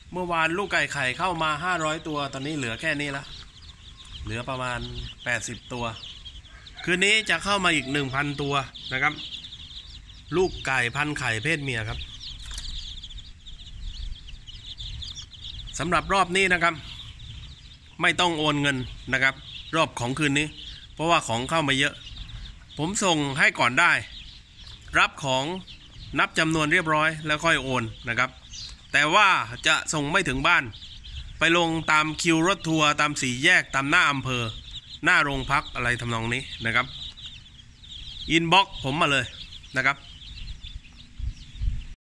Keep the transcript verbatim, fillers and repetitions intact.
เมื่อวานลูกไก่ไข่เข้ามาห้าร้อยตัวตอนนี้เหลือแค่นี้ละเหลือประมาณแปดสิบตัวคืนนี้จะเข้ามาอีก หนึ่งพัน ตัวนะครับลูกไก่พันไข่เพศเมียครับสำหรับรอบนี้นะครับไม่ต้องโอนเงินนะครับรอบของคืนนี้เพราะว่าของเข้ามาเยอะผมส่งให้ก่อนได้รับของนับจำนวนเรียบร้อยแล้วค่อยโอนนะครับแต่ว่าจะส่งไม่ถึงบ้านไปลงตามคิวรถทัวร์ตามสี่แยกตามหน้าอำเภอหน้าโรงพักอะไรทำนองนี้นะครับอินบ็อกซ์ผมมาเลยนะครับ